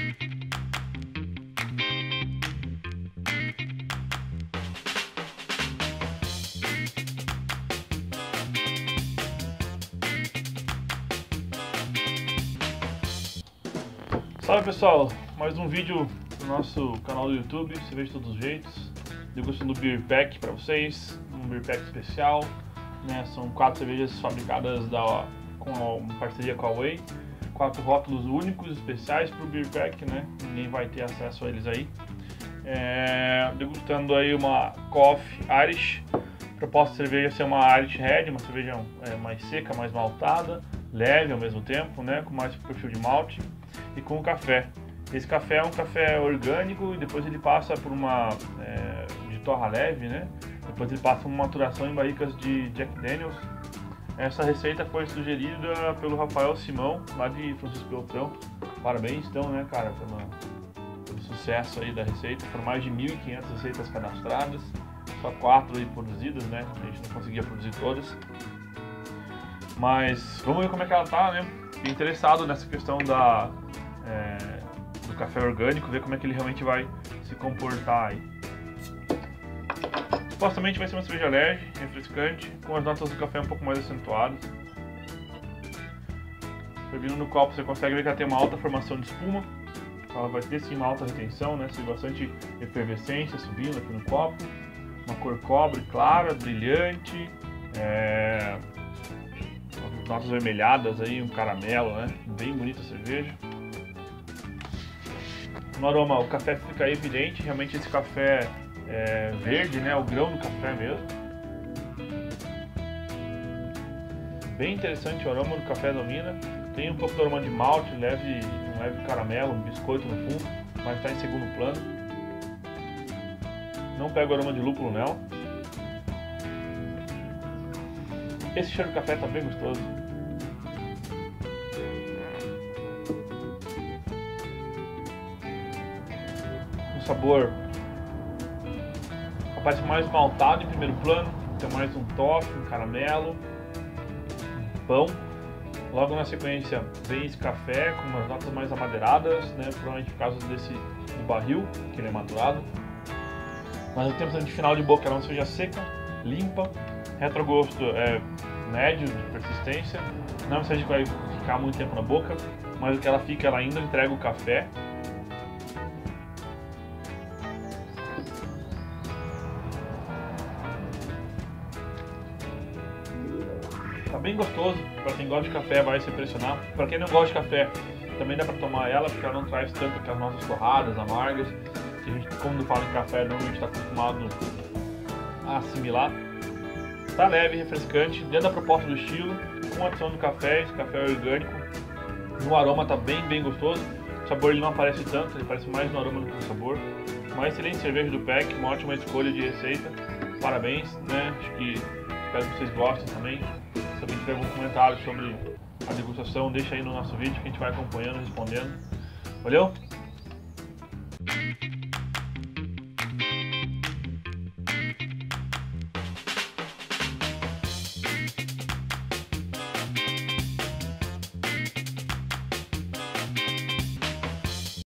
Salve pessoal, mais um vídeo do nosso canal do YouTube, cerveja de todos os jeitos, degustando do Beer Pack para vocês, um Beer Pack especial, né? São 4 cervejas fabricadas com uma parceria com a Way, 4 rótulos únicos, especiais para o Beer Pack, né? Ninguém vai ter acesso a eles aí. Degustando aí uma Coffee Irish, proposta de cerveja ser uma Irish Red, uma cerveja mais seca, mais maltada, leve ao mesmo tempo, né? Com mais perfil de malte. E com o café. Esse café é um café orgânico e depois ele passa por uma de torra leve, né? Depois ele passa uma maturação em barricas de Jack Daniels. Essa receita foi sugerida pelo Rafael Simão, lá de Francisco Beltrão. Parabéns então, né, cara, pelo sucesso aí da receita. Foram mais de 1.500 receitas cadastradas, só 4 aí produzidas, né? A gente não conseguia produzir todas. Mas vamos ver como é que ela tá, né? Fiquei interessado nessa questão do café orgânico, ver como é que ele realmente vai se comportar aí. Supostamente vai ser uma cerveja leve, refrescante, com as notas do café um pouco mais acentuadas. Servindo no copo você consegue ver que ela tem uma alta formação de espuma. Ela vai ter sim uma alta retenção, né? Tem bastante efervescência subindo aqui no copo. Uma cor cobre clara, brilhante. Notas vermelhadas aí, um caramelo, né? Bem bonita a cerveja. No aroma o café fica evidente, realmente esse café é verde, né? O grão do café mesmo. Bem interessante o aroma do café domina. Tem um pouco do aroma de malte, um leve caramelo, um biscoito no fundo, mas está em segundo plano. Não pega o aroma de lúpulo nela. Esse cheiro de café tá bem gostoso. Um sabor parece mais maltado em primeiro plano, tem mais um toffee, um caramelo, um pão. Logo na sequência vem esse café com umas notas mais amadeiradas, né? Provavelmente por causa do barril, que ele é maturado. Mas no tempo de final de boca ela não seja seca, limpa. Retrogosto médio de persistência, não sei se vai ficar muito tempo na boca, mas o que ela fica, ela ainda entrega o café. Tá bem gostoso, para quem gosta de café vai se impressionar. Para quem não gosta de café, também dá para tomar ela, porque ela não traz tanto aquelas nossas torradas, amargas, que a gente, como fala em café, normalmente está acostumado a assimilar. Tá leve, refrescante, dentro da proposta do estilo, com a adição do café, esse café orgânico. No aroma tá bem gostoso. O sabor ele não aparece tanto, ele aparece mais no aroma do que no sabor. Uma excelente cerveja do Pack, uma ótima escolha de receita. Parabéns, né? Espero que vocês gostem também. Se alguém tiver algum comentário sobre a degustação, deixa aí no nosso vídeo que a gente vai acompanhando, respondendo. Valeu?